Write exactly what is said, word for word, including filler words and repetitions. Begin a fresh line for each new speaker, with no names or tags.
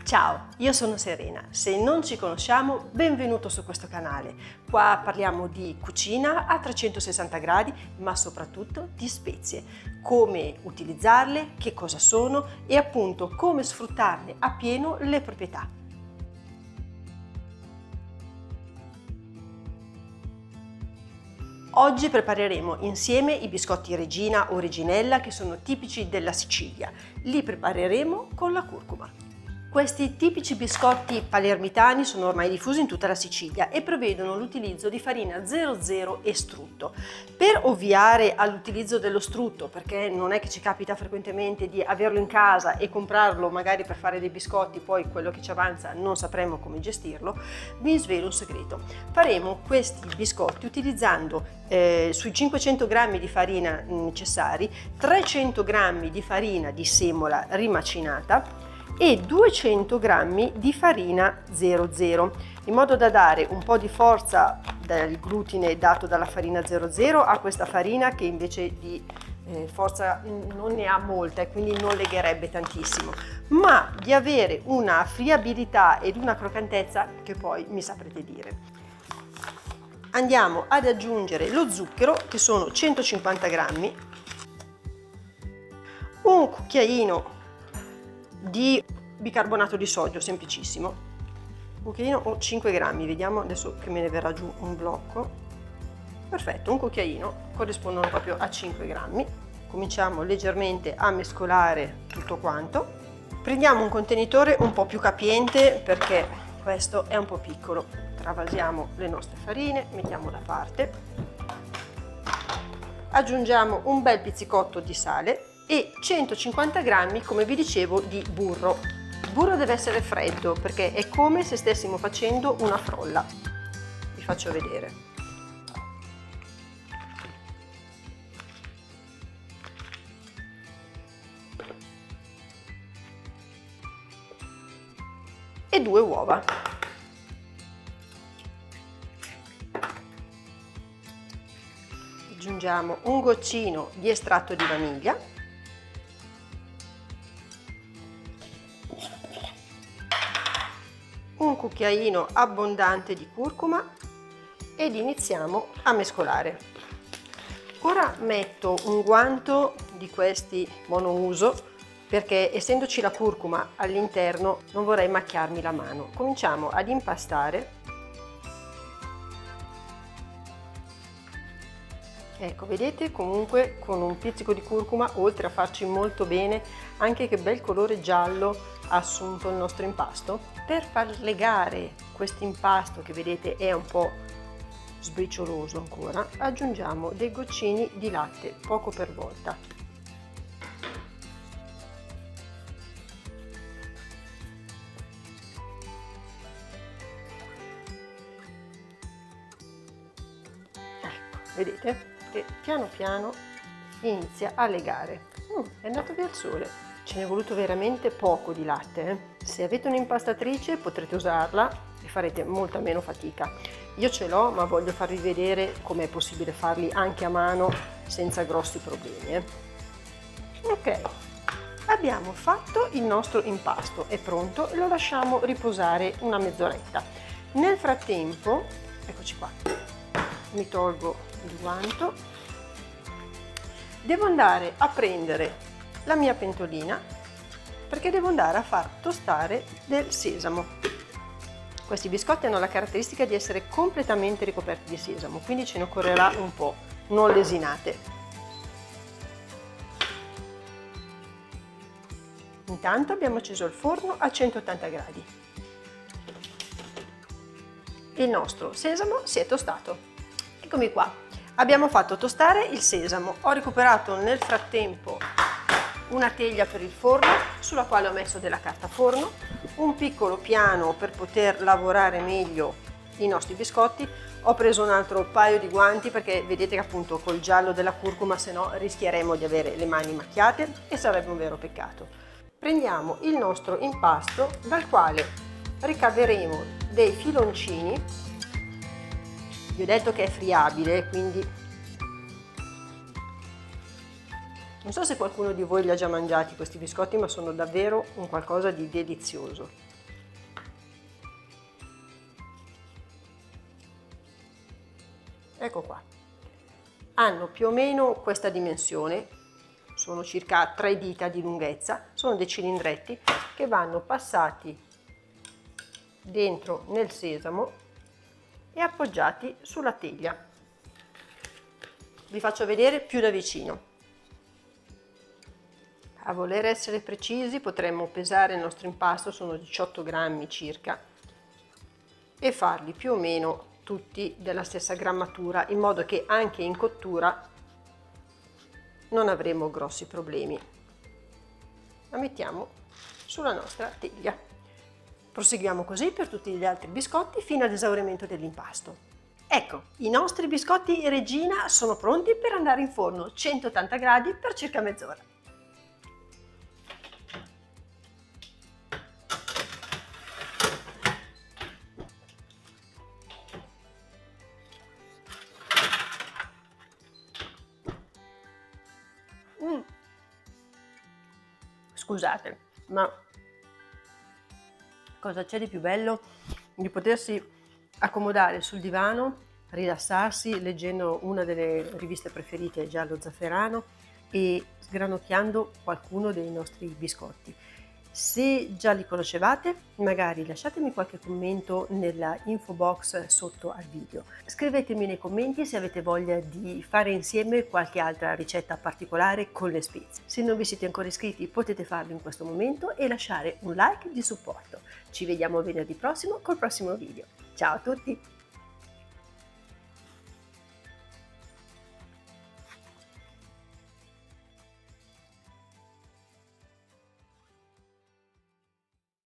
Ciao, io sono Serena. Se non ci conosciamo, benvenuto su questo canale. Qua parliamo di cucina a trecentosessanta gradi, ma soprattutto di spezie, come utilizzarle, che cosa sono e appunto come sfruttarne appieno le proprietà. Oggi prepareremo insieme i biscotti Regina o Reginella che sono tipici della Sicilia. Li prepareremo con la curcuma. Questi tipici biscotti palermitani sono ormai diffusi in tutta la Sicilia e prevedono l'utilizzo di farina zero zero e strutto. Per ovviare all'utilizzo dello strutto, perché non è che ci capita frequentemente di averlo in casa e comprarlo magari per fare dei biscotti, poi quello che ci avanza non sapremo come gestirlo, vi svelo un segreto. Faremo questi biscotti utilizzando eh, sui cinquecento grammi di farina necessari, trecento grammi di farina di semola rimacinata e duecento grammi di farina zero zero, in modo da dare un po' di forza del glutine dato dalla farina zero zero a questa farina che invece di eh, forza non ne ha molta e quindi non legherebbe tantissimo, ma di avere una friabilità ed una croccantezza che poi mi saprete dire. Andiamo ad aggiungere lo zucchero, che sono centocinquanta grammi, un cucchiaino di bicarbonato di sodio, semplicissimo, un cucchiaino o cinque grammi, vediamo adesso che me ne verrà giù un blocco. Perfetto, un cucchiaino corrispondono proprio a cinque grammi. Cominciamo leggermente a mescolare tutto quanto. Prendiamo un contenitore un po' più capiente perché questo è un po' piccolo. Travasiamo le nostre farine, mettiamo da parte, aggiungiamo un bel pizzicotto di sale e centocinquanta grammi, come vi dicevo, di burro. Il burro deve essere freddo perché è come se stessimo facendo una frolla. Vi faccio vedere. E due uova. Aggiungiamo un goccino di estratto di vaniglia. Un cucchiaino abbondante di curcuma ed iniziamo a mescolare. Ora metto un guanto di questi monouso perché essendoci la curcuma all'interno non vorrei macchiarmi la mano. Cominciamo ad impastare. Ecco, vedete, comunque con un pizzico di curcuma, oltre a farci molto bene, anche che bel colore giallo ha assunto il nostro impasto. Per far legare questo impasto, che vedete è un po' sbricioloso ancora, aggiungiamo dei goccini di latte, poco per volta. Ecco, vedete? Che piano piano inizia a legare. Mm, è andato via il sole. Ce n'è voluto veramente poco di latte. Eh? Se avete un'impastatrice potrete usarla e farete molta meno fatica. Io ce l'ho, ma voglio farvi vedere com'è possibile farli anche a mano senza grossi problemi. Eh? Ok, abbiamo fatto il nostro impasto, è pronto e lo lasciamo riposare una mezz'oretta. Nel frattempo, eccoci qua, mi tolgo il guanto, devo andare a prendere la mia pentolina perché devo andare a far tostare del sesamo. Questi biscotti hanno la caratteristica di essere completamente ricoperti di sesamo, quindi ce ne occorrerà un po', non lesinate. Intanto abbiamo acceso il forno a centottanta gradi. Il nostro sesamo si è tostato. Eccomi qua, abbiamo fatto tostare il sesamo, ho recuperato nel frattempo una teglia per il forno sulla quale ho messo della carta forno, un piccolo piano per poter lavorare meglio i nostri biscotti. Ho preso un altro paio di guanti perché vedete che appunto col giallo della curcuma se no rischieremo di avere le mani macchiate e sarebbe un vero peccato. Prendiamo il nostro impasto dal quale ricaveremo dei filoncini. Vi ho detto che è friabile, quindi non so se qualcuno di voi li ha già mangiati questi biscotti, ma sono davvero un qualcosa di delizioso. ecco qua, hanno più o meno questa dimensione, sono circa tre dita di lunghezza, sono dei cilindretti che vanno passati dentro nel sesamo e appoggiati sulla teglia. Vi faccio vedere più da vicino. A voler essere precisi potremmo pesare il nostro impasto, sono diciotto grammi circa, e farli più o meno tutti della stessa grammatura, in modo che anche in cottura non avremo grossi problemi. La mettiamo sulla nostra teglia. Proseguiamo così per tutti gli altri biscotti fino ad esaurimento dell'impasto. Ecco, i nostri biscotti Regina sono pronti per andare in forno centottanta gradi per circa mezz'ora. Mm. Scusate, ma cosa c'è di più bello di potersi accomodare sul divano, rilassarsi leggendo una delle riviste preferite, Giallo Zafferano, e sgranocchiando qualcuno dei nostri biscotti. Se già li conoscevate, magari lasciatemi qualche commento nella info box sotto al video. Scrivetemi nei commenti se avete voglia di fare insieme qualche altra ricetta particolare con le spezie. Se non vi siete ancora iscritti potete farlo in questo momento e lasciare un like di supporto. Ci vediamo venerdì prossimo col prossimo video. Ciao a tutti!